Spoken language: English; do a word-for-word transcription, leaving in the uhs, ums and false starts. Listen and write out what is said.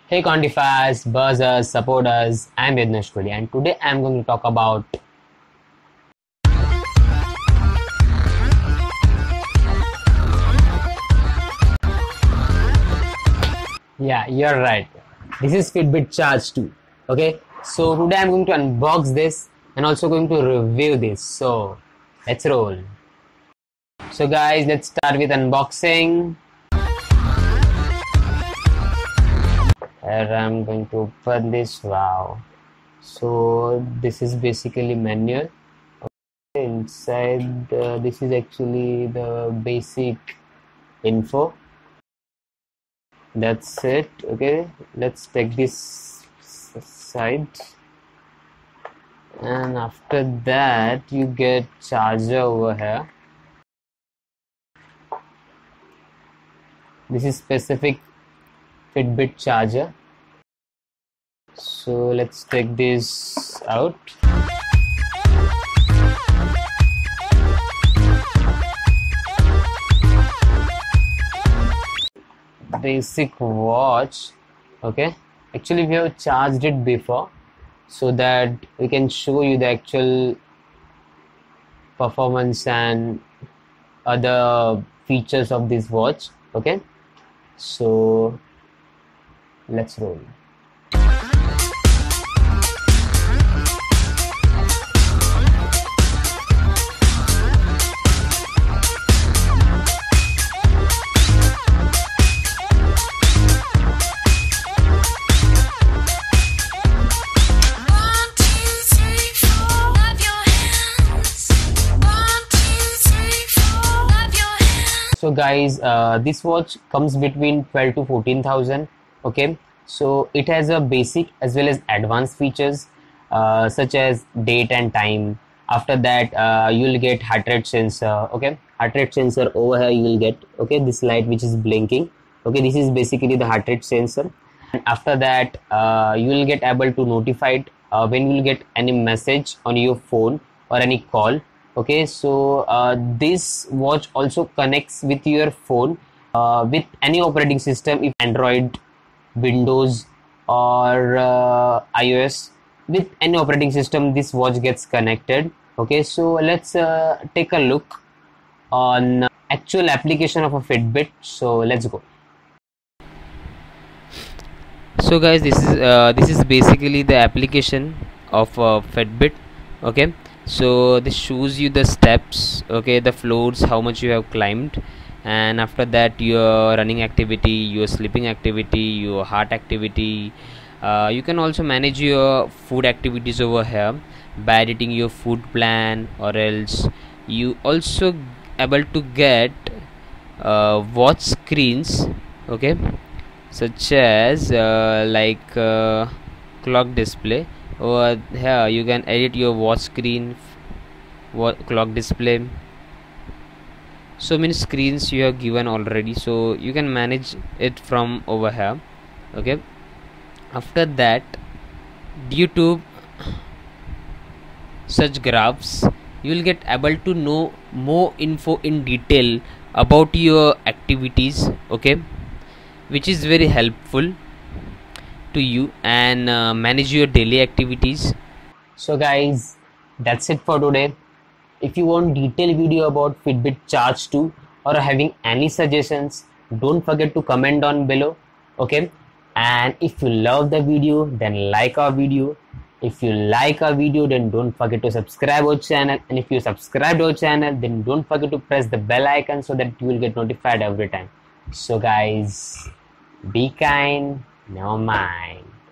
Hey quantifiers, buzzers, supporters, I'm Yadnesh Kohli and today I'm going to talk about yeah, you're right. This is Fitbit Charge two. Okay, so today I'm going to unbox this and also going to review this. So let's roll. So guys, let's start with unboxing. Here I'm going to open this. Wow. So this is basically manual. Okay, inside uh, this is actually the basic info. That's it. Okay, let's take this side, and after that you get charger over here. This is specific Fitbit charger. So let's take this out. Basic watch. Okay, actually we have charged it before so that we can show you the actual performance and other features of this watch. Okay, so let's roll. So guys, uh, this watch comes between twelve to fourteen thousand. Okay, so it has a basic as well as advanced features uh, such as date and time. After that, uh, you'll get heart rate sensor. Okay, heart rate sensor over here you will get. Okay, this light which is blinking. Okay, this is basically the heart rate sensor. And after that, uh, you will get able to notify it uh, when you will get any message on your phone or any call. Okay, so uh, this watch also connects with your phone uh, with any operating system, if Android, Windows or uh, iOS. With any operating system this watch gets connected. Okay, so let's uh, take a look on actual application of a Fitbit. So let's go. So guys, this is uh, this is basically the application of uh, Fitbit. Okay, so this shows you the steps, okay, the floors, how much you have climbed, and after that your running activity, your sleeping activity, your heart activity. Uh, you can also manage your food activities over here by editing your food plan, or else you also able to get uh, watch screens, okay, such as uh, like uh, clock display. Over here you can edit your watch screen, what clock display. So many screens you have given already, so you can manage it from over here. Okay, after that, due to such graphs, you will get able to know more info in detail about your activities. Okay, which is very helpful to you and uh, manage your daily activities. So guys, that's it for today. If you want detailed video about Fitbit Charge two or having any suggestions, don't forget to comment down below. Okay, and if you love the video, then like our video. If you like our video, then don't forget to subscribe our channel, and if you subscribe to our channel, then don't forget to press the bell icon so that you will get notified every time. So guys, be kind, never mind.